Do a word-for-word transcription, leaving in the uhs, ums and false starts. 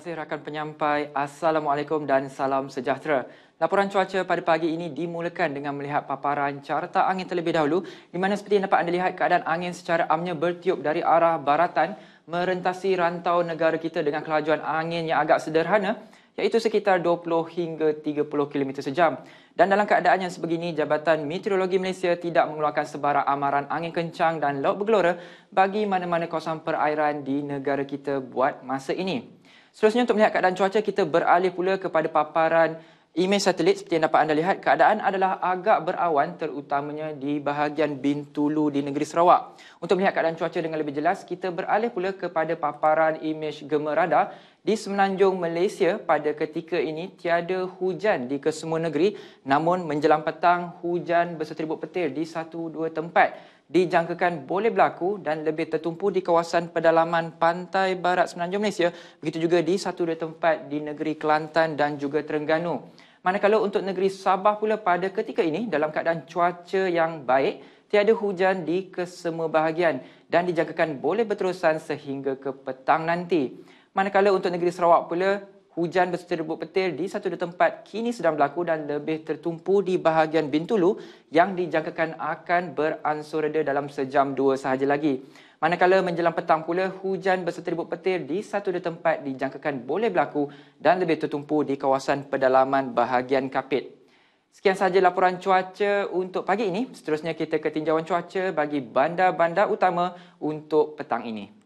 kasih rakan penyampai. Assalamualaikum dan salam sejahtera. Laporan cuaca pada pagi ini dimulakan dengan melihat paparan carta angin terlebih dahulu, di mana seperti yang dapat anda lihat keadaan angin secara amnya bertiup dari arah baratan merentasi rantau negara kita dengan kelajuan angin yang agak sederhana, iaitu sekitar dua puluh hingga tiga puluh kilometer sejam. Dan dalam keadaan yang sebegini, Jabatan Meteorologi Malaysia tidak mengeluarkan sebarang amaran angin kencang dan laut bergelora bagi mana-mana kawasan perairan di negara kita buat masa ini. Seterusnya, untuk melihat keadaan cuaca, kita beralih pula kepada paparan imej satelit. Seperti yang dapat anda lihat, keadaan adalah agak berawan terutamanya di bahagian Bintulu di negeri Sarawak. Untuk melihat keadaan cuaca dengan lebih jelas, kita beralih pula kepada paparan imej gema radar. Di semenanjung Malaysia pada ketika ini tiada hujan di kesemua negeri, namun menjelang petang hujan berseteribut petir di satu dua tempat dijangkakan boleh berlaku dan lebih tertumpu di kawasan pedalaman pantai barat semenanjung Malaysia, begitu juga di satu dua tempat di negeri Kelantan dan juga Terengganu. Manakala untuk negeri Sabah pula pada ketika ini dalam keadaan cuaca yang baik, tiada hujan di kesemua bahagian dan dijangkakan boleh berterusan sehingga ke petang nanti. Manakala untuk negeri Sarawak pula, hujan berseteribut petir di satu dua tempat kini sedang berlaku dan lebih tertumpu di bahagian Bintulu yang dijangkakan akan beransur reda dalam sejam dua sahaja lagi. Manakala menjelang petang pula, hujan berseteribut petir di satu dua tempat dijangkakan boleh berlaku dan lebih tertumpu di kawasan pedalaman bahagian Kapit. Sekian sahaja laporan cuaca untuk pagi ini. Seterusnya kita ke tinjauan cuaca bagi bandar-bandar utama untuk petang ini.